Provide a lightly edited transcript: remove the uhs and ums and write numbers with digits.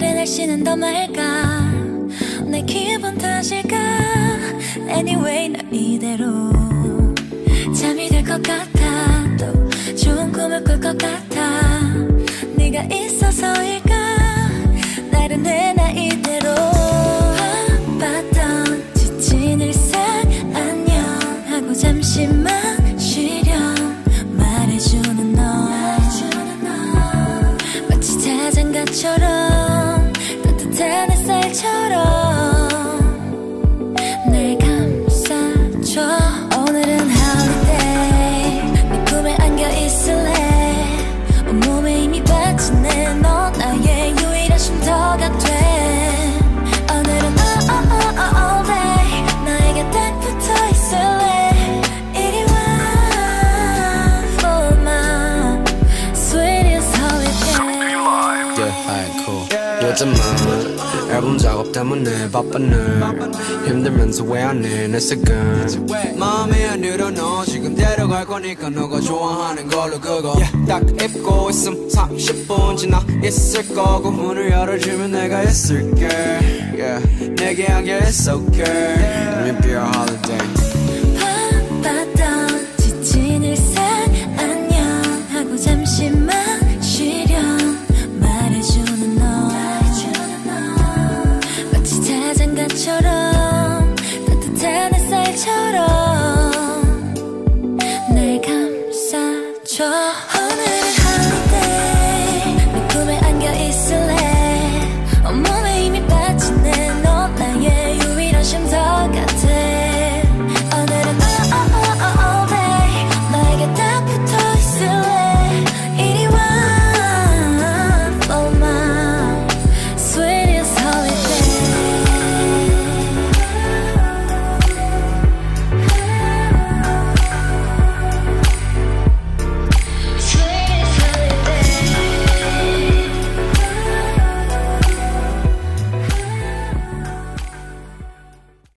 오늘의 날씨는 더 맑아. 내 기분 탓일까? Anyway 나 이대로 잠이 들 것 같아. 또 좋은 꿈을 꿀 것 같아. 네가 있어서일까? 나른해 나 이대로. 바빴던 지친 일상 안녕 하고 잠시만 쉬렴 말해주는 너. 마치 자장가처럼 따뜻한 햇살처럼 날 감싸줘. 오늘은 holiday 네 꿈에 안겨 있을래. 온몸에 이미 바친 내 너 나의 유일한 쉼터가 돼. 오늘은 all day 나에게 딱 붙어 있을래. 이리 와 for my sweetest holiday. Yeah, alright, cool. 요즘은 앨범 작업 때문에 바빠 늘 힘들면서 왜 안 해 내 색은 마음에 안 들어 너 지금 데려갈 거니까 너가 좋아하는 걸로 그거 딱 입고 있음 30분 지나 있을 거고 문을 열어주면 내가 있을게. 내게 하게 it's okay. Let me be your holiday. 바빴던 지친 일상 안녕 하고 잠시만